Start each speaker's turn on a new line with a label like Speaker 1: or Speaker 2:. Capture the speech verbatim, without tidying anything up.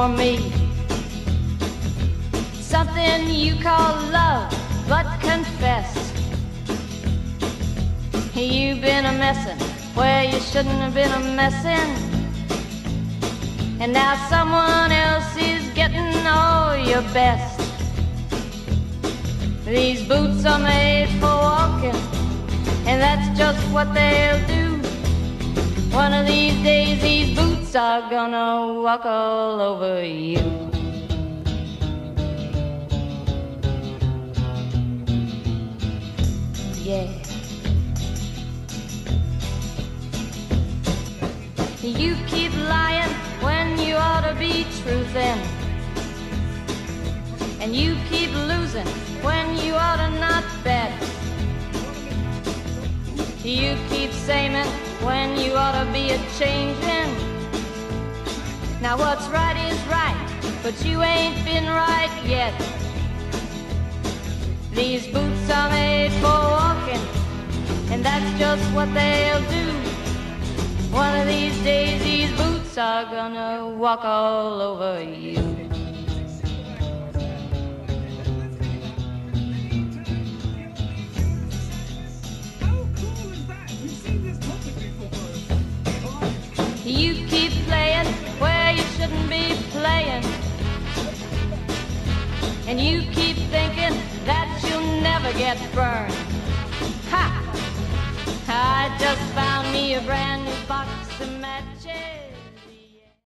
Speaker 1: for me. Something you call love, but confess you've been a messin' where you shouldn't have been a messin', and now someone else is getting all your best. These boots are made for walking, and that's just what they'll do. One of these days these boots are gonna walk all over you. Yeah. You keep lying when you ought to be truthin', and you keep losing when you ought to not bet. You keep saying when you ought to be a-changin'. Now what's right is right, but you ain't been right yet. These boots are made for walking, and that's just what they'll do. One of these days these boots are gonna walk all over you. You keep playing where you shouldn't be playing, and you keep thinking that you'll never get burned. Ha! I just found me a brand new box of matches.